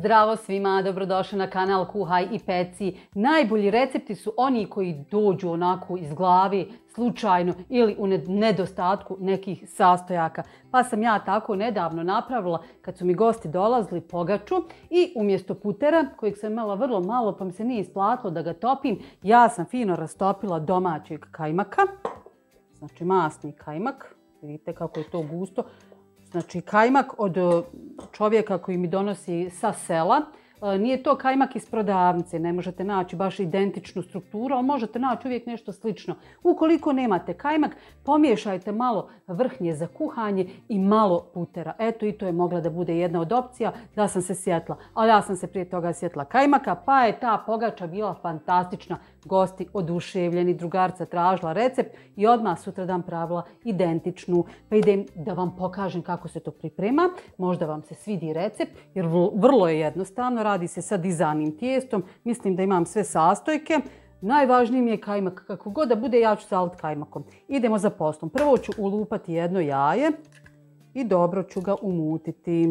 Zdravo svima, dobrodošli na kanal Kuhaj i peci. Najbolji recepti su oni koji dođu onako iz glavi, slučajno ili u nedostatku nekih sastojaka. Pa sam ja tako nedavno napravila, kad su mi gosti dolazili, pogaču i umjesto putera, kojeg sam imala vrlo malo pa mi se nije isplatilo da ga topim, ja sam fino rastopila domaćeg kajmaka. Znači masni kajmak, vidite kako je to gusto. Znači kajmak od čovjeka koji mi donosi sa sela. Nije to kajmak iz prodavnice, ne možete naći baš identičnu strukturu, ali možete naći uvijek nešto slično. Ukoliko nemate kajmak, pomiješajte malo vrhnje za kuhanje i malo putera. Eto, i to je mogla da bude jedna od opcija da sam se sjetila. Ali ja sam se prije toga sjetila kajmaka, pa je ta pogača bila fantastična. Gosti oduševljeni, drugarca tražila recept i odmah sutradan pravila identičnu. Pa idem da vam pokažem kako se to priprema. Možda vam se svidi recept jer vrlo je jednostavno. Radi se sa dizajnim tijestom. Mislim da imam sve sastojke. Najvažniji mi je kajmak. Kako god da bude, ja ću saliti kajmakom. Idemo za poslom. Prvo ću ulupati jedno jaje i dobro ću ga umutiti.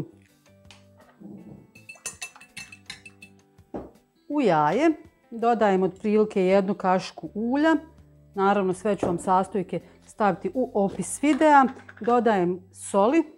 U jaje dodajem otprilike jednu kašiku ulja. Naravno sve ću vam sastojke staviti u opis videa. Dodajem soli.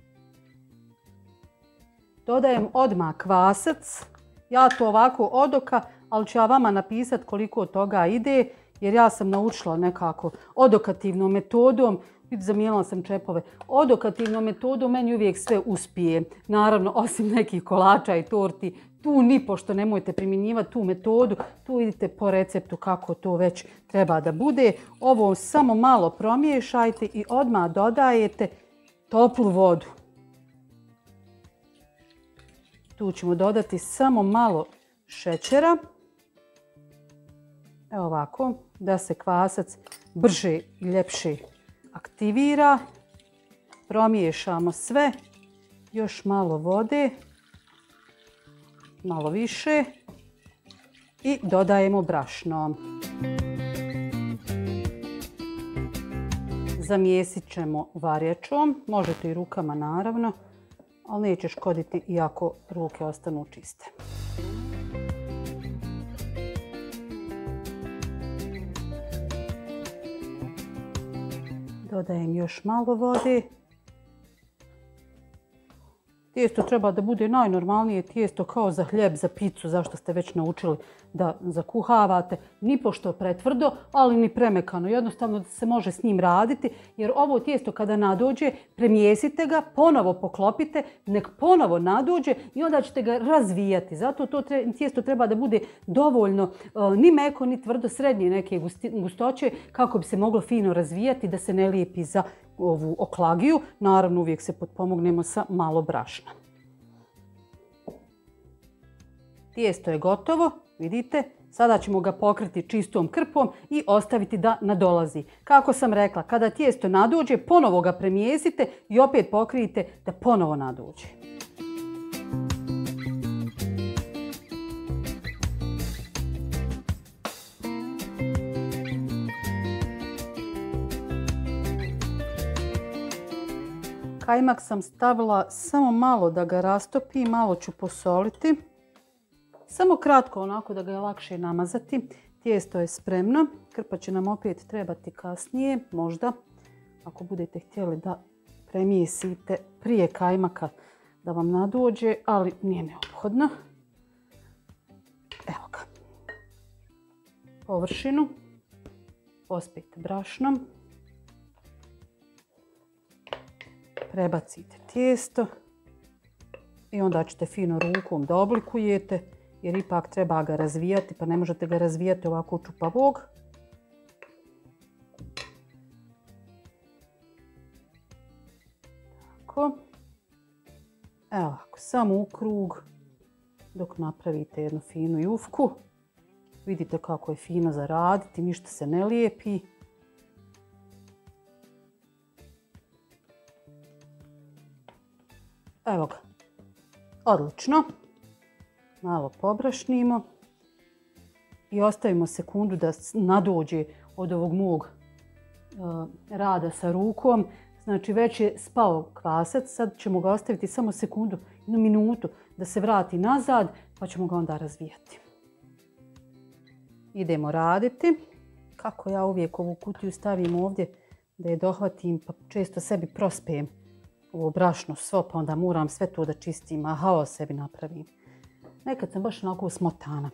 Dodajem odmah kvasac. Ja to ovako od oka, ali ću ja vama napisati koliko od toga ide. Jer ja sam naučila nekako odokativnom metodom. Zamijenila sam čepove. Odokativnom metodom meni uvijek sve uspije. Naravno, osim nekih kolača i torti. Tu nipošto nemojte primjenjivati tu metodu. Tu idite po receptu kako to već treba da bude. Ovo samo malo promiješajte i odmah dodajete toplu vodu. Tu ćemo dodati samo malo šećera. Evo ovako, da se kvasac brže i ljepše aktivira. Promiješamo sve. Još malo vode. Malo više. I dodajemo brašno. Zamijesit ćemo varjačom. Možete i rukama naravno. Ali neće škoditi iako ruke ostanu čiste. Dodajem još malo vode. Tijesto treba da bude najnormalnije tijesto kao za hljeb, za picu, zašto ste već naučili da zakuhavate. Nipošto pretvrdo, ali ni premekano. Jednostavno da se može s njim raditi, jer ovo tijesto kada nadođe, premijesite ga, ponovo poklopite, nek ponovo nadođe i onda ćete ga razvijati. Zato to tijesto treba da bude dovoljno ni meko, ni tvrdo, srednje neke gustoće, kako bi se moglo fino razvijati, da se ne lijepi za ovu oklagiju. Naravno, uvijek se potpomognemo sa malo brašna. Tijesto je gotovo, vidite. Sada ćemo ga pokriti čistom krpom i ostaviti da nadolazi. Kako sam rekla, kada tijesto nadođe, ponovo ga premijesite i opet pokrijite da ponovo nadođe. Kajmak sam stavila samo malo da ga rastopi, malo ću posoliti. Samo kratko onako da ga je lakše namazati. Tijesto je spremno. Krpa će nam opet trebati kasnije, možda. Ako budete htjeli da premijesite prije kajmaka da vam nadođe, ali nije neophodno. Evo ga. Površinu pospijte brašnom. Prebacite tijesto i onda ćete fino rukom da oblikujete, jer ipak treba ga razvijati, pa ne možete ga razvijati ovako čupavog. Tako. Evo ovako, samo u krug dok napravite jednu finu jufku. Vidite kako je fino za raditi, ništa se ne lijepi. Evo ga, odlično. Malo pobrašnimo i ostavimo sekundu da nadođe od ovog mog rada sa rukom. Znači već je spao kvasac, sad ćemo ga ostaviti samo sekundu, jednu minutu da se vrati nazad pa ćemo ga onda razvijati. Idemo raditi. Kako ja uvijek ovu kutiju stavim ovdje da je dohvatim pa često sebi prospijem ovo brašno svo pa onda moram sve to da čistim, a haos sebi napravim. Nekad sam baš onako smotana.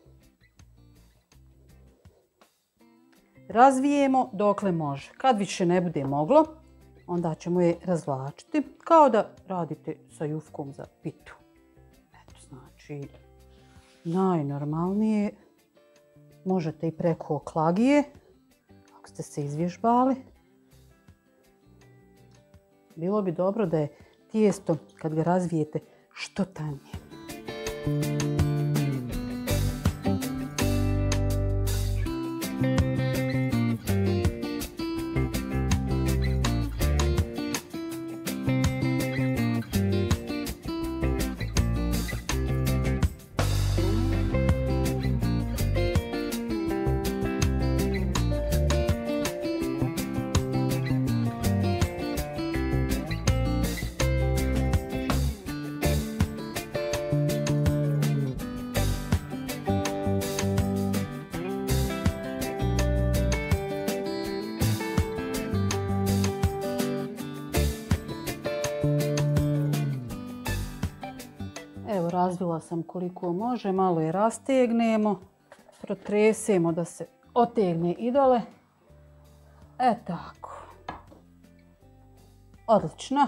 Razvijemo dokle može. Kad više ne bude moglo, onda ćemo je razvlačiti kao da radite sa jufkom za pitu. Eto, znači, najnormalnije. Možete i preko klagije, ako ste se izvježbali. Bilo bi dobro da je tijesto, kad ga razvijete, što tanje. Evo, razvila sam koliko može, malo je rastegnemo, protresemo da se otegne i dole. Tako. Odlično.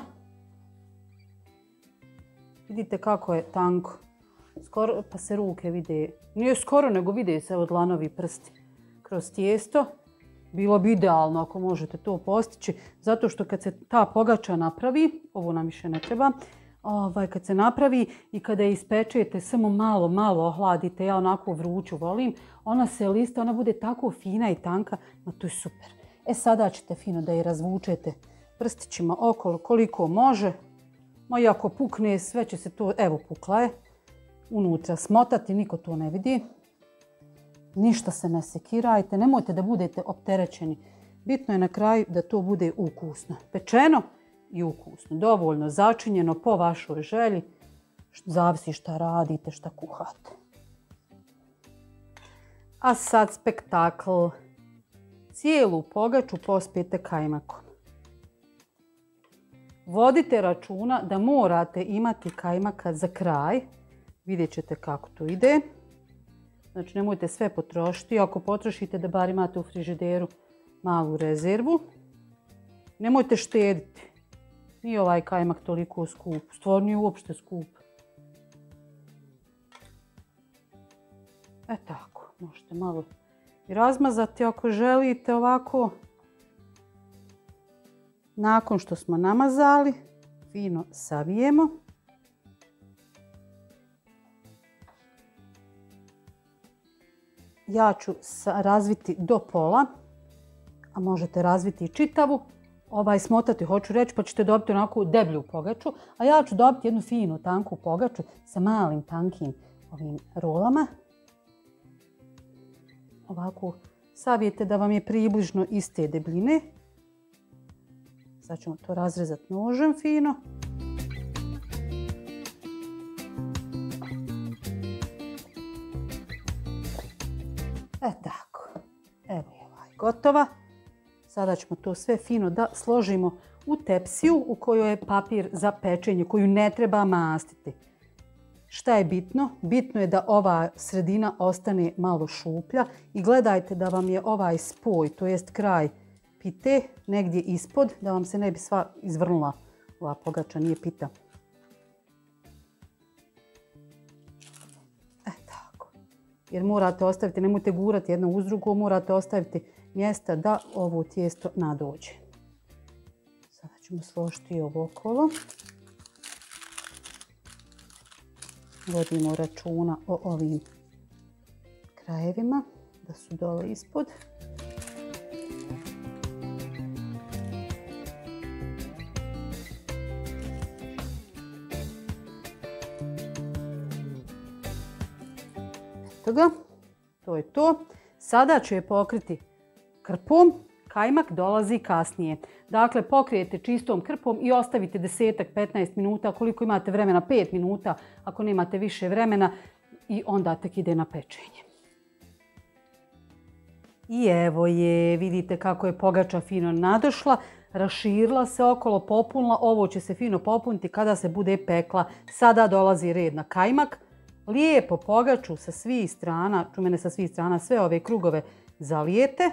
Vidite kako je tanko. Skoro pa se ruke vide. Nije skoro, nego vide se od dlanovi prsti kroz tijesto. Bilo bi idealno ako možete to postići, zato što kad se ta pogača napravi, ovo nam više ne treba, kad se napravi i kada je ispečete, samo malo ohladite, ja onako vruću volim, ona se lista, ona bude tako fina i tanka, no to je super. Sada ćete fino da je razvučete prstićima okolo koliko može, ma i ako pukne sve će se to, evo pukla je, unutra smotati, niko to ne vidi. Ništa se ne sekirajte, nemojte da budete opterećeni. Bitno je na kraju da to bude ukusno. Pečeno i ukusno. Dovoljno začinjeno po vašoj želji. Zavisi šta radite, šta kuhate. A sad spektakl. Cijelu pogaču pospijete kajmakom. Vodite računa da morate imati kajmaka za kraj. Vidjet ćete kako to ide. Znači nemojte sve potrošiti. Ako potrošite da bar imate u frižideru malu rezervu. Nemojte štediti. Nije ovaj kajmak toliko skup. Stvarno nije uopšte skup. Tako. Možete malo i razmazati ako želite ovako. Nakon što smo namazali, fino savijemo. Ja ću razviti do pola, a možete razviti i čitavu. Smotati hoću reći, pa ćete dobiti onako deblju pogaču, a ja ću dobiti jednu finu tanku pogaču sa malim tankim ovim rolama. Ovako savijete da vam je približno iste debljine. Sad ćemo to razrezati nožem fino. Tako. Evo je gotova. Sada ćemo to sve fino da složimo u tepsiju u kojoj je papir za pečenje, koju ne treba mastiti. Šta je bitno? Bitno je da ova sredina ostane malo šuplja i gledajte da vam je ovaj spoj, to jest kraj pite, negdje ispod, da vam se ne bi sva izvrnula. Ova pogača nije pita. Tako. Jer morate ostaviti, nemojte gurati jedno uz drugo, morate ostaviti mjesta da ovo tijesto nadođe. Sada ćemo složiti ovo okolo. Vodimo računa o ovim krajevima, da su dole ispod. Eto ga, to je to. Sada ću je pokriti krpom Kajmak dolazi kasnije. Dakle, pokrijete čistom krpom i ostavite 10-15 minuta, koliko imate vremena, 5 minuta, ako nemate više vremena, i onda tek ide na pečenje. I evo je, vidite kako je pogača fino nadošla, raširila se okolo, popunila. Ovo će se fino popuniti kada se bude pekla. Sada dolazi red na kajmak. Lijepo pogaču sa svih strana, čumene sa svih strana, sve ove krugove zalijete.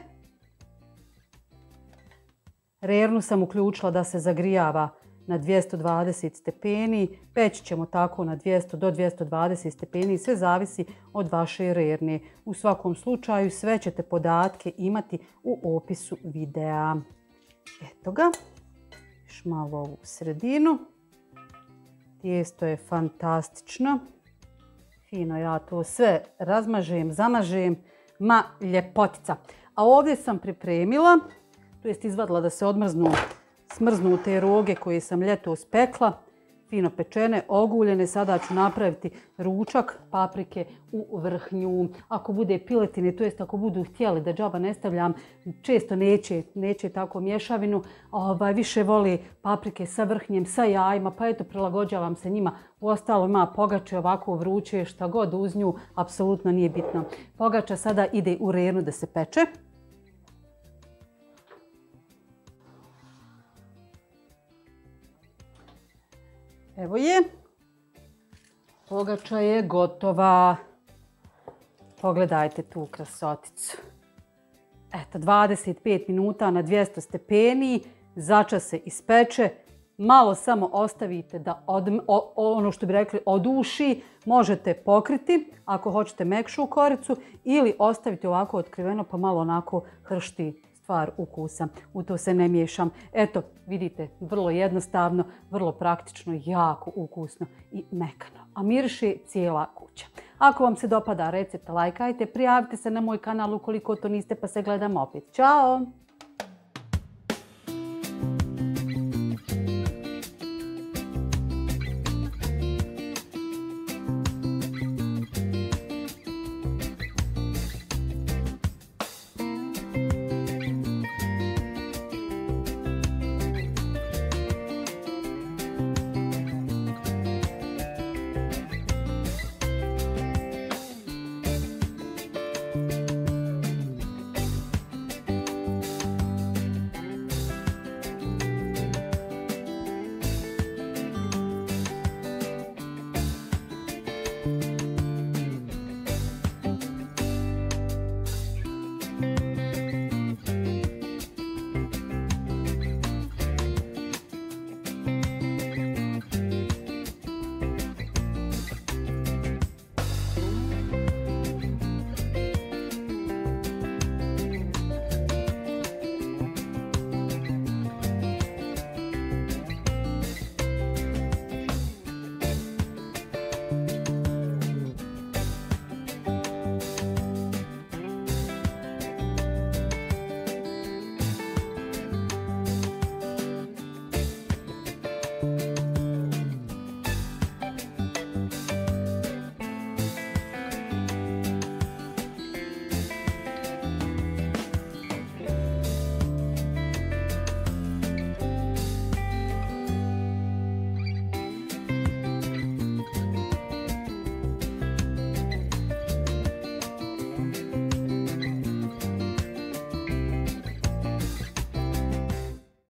Rernu sam uključila da se zagrijava na 220 stepeni. Peći ćemo tako na 200 do 220 stepeni. Sve zavisi od vaše rerne. U svakom slučaju sve ćete podatke imati u opisu videa. Eto ga. Još malo u sredinu. Tijesto je fantastično. Fino ja to sve razmažem, zamažem. Ma ljepotica. A ovdje sam pripremila, to jest izvadila da se odmrznu smrznute roge koje sam ljetos pekla. Fino pečene, oguljene. Sada ću napraviti ručak paprike u vrhnju. Ako bude piletine, to jest ako budu htjeli da džaba ne stavljam, često neće tako mješavinu. Više voli paprike sa vrhnjem, sa jajima, pa eto prilagođavam se njima. Uostalom ima pogače ovako vruće, šta god uz nju, apsolutno nije bitno. Pogača sada ide u rernu da se peče. Evo je. Pogača je gotova. Pogledajte tu krasoticu. Eto, 25 minuta na 200 stepeni. Začas se ispeče. Malo samo ostavite da ono što bi rekli oduši. Možete pokriti ako hoćete mekšu koricu ili ostaviti ovako otkriveno pa malo onako hršti stvar ukusa. U to se ne miješam. Eto, vidite, vrlo jednostavno, vrlo praktično, jako ukusno i mekano. A miriši cijela kuća. Ako vam se dopada recept, lajkajte, prijavite se na moj kanal ukoliko to niste, pa se gledamo opet. Ćao!